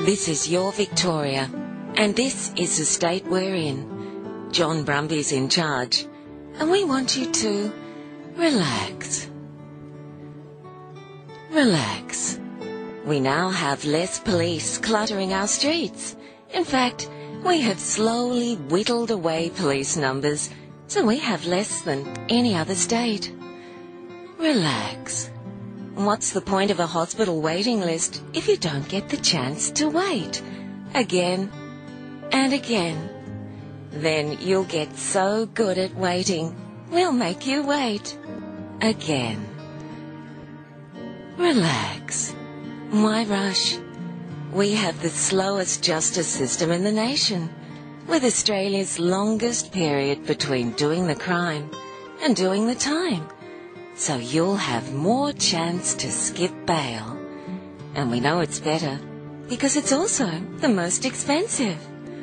This is your Victoria, and this is the state we're in. John Brumby's in charge, and we want you to relax. Relax. We now have less police cluttering our streets. In fact, we have slowly whittled away police numbers, so we have less than any other state. Relax. What's the point of a hospital waiting list if you don't get the chance to wait? Again and again. Then you'll get so good at waiting, we'll make you wait again. Relax. Why rush? We have the slowest justice system in the nation, with Australia's longest period between doing the crime and doing the time. So you'll have more chance to skip bail. And we know it's better because it's also the most expensive.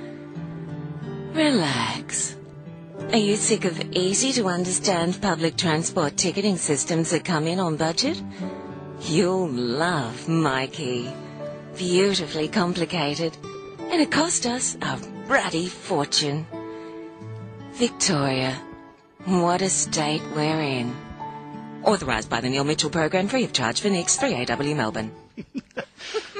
Relax. Are you sick of easy-to-understand public transport ticketing systems that come in on budget? You'll love Mikey. Beautifully complicated, and it cost us a bloody fortune. Victoria, what a state we're in. Authorised by the Neil Mitchell Program, free of charge for Nix, 3AW Melbourne.